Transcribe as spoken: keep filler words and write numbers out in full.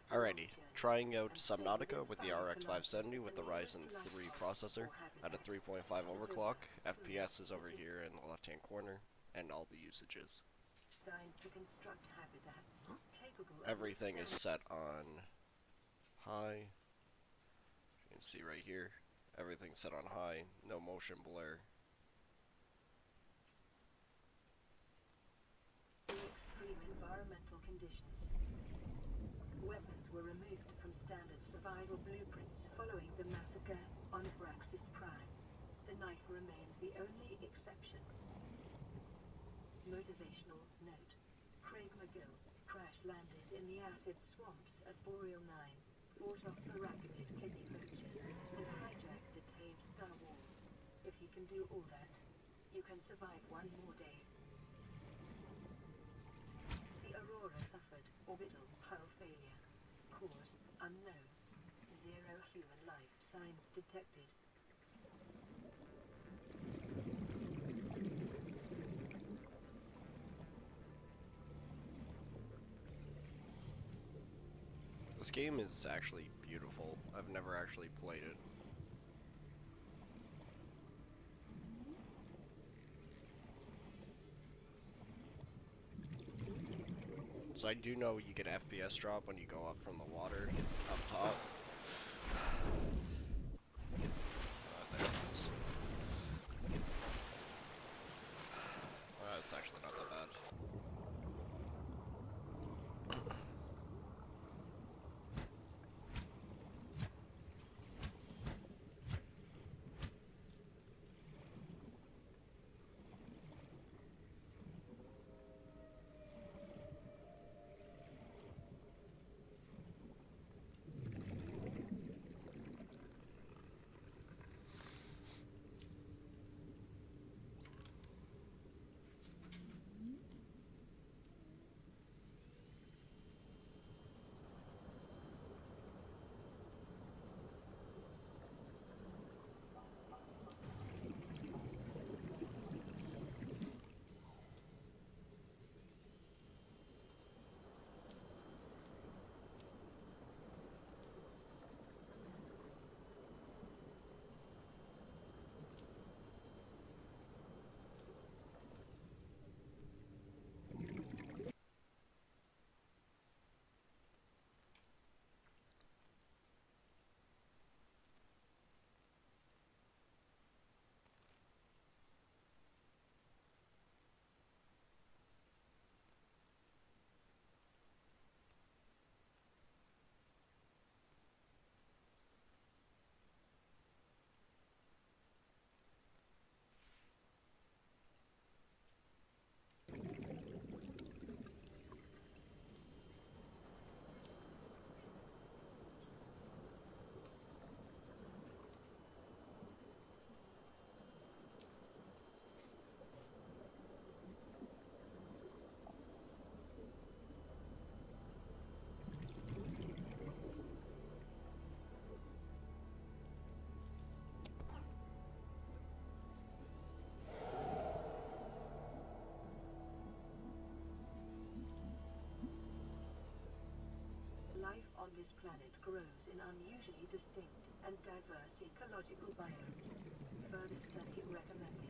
Alrighty, trying out Subnautica with the R X five seventy with the Ryzen three processor at a three point five overclock. F P S is over here in the left hand corner, and all the usages. Everything is set on high. You can see right here, everything's set on high, no motion blur. Extreme environmental conditions. Weapons were removed from standard survival blueprints following the massacre on Braxis Prime. The knife remains the only exception. Motivational note. Craig McGill crash-landed in the acid swamps of Boreal nine, fought off the Raconid kidney poachers, and hijacked a tame Star Wall. If he can do all that, you can survive one more day. The Aurora suffered orbital hull failure. Cause unknown. Zero human life signs detected. This game is actually beautiful. I've never actually played it. So I do know you get F P S drop when you go up from the water up top. Uh, there it is. Uh, it's actually not that bad. Life on this planet grows in unusually distinct and diverse ecological biomes. Further study recommended.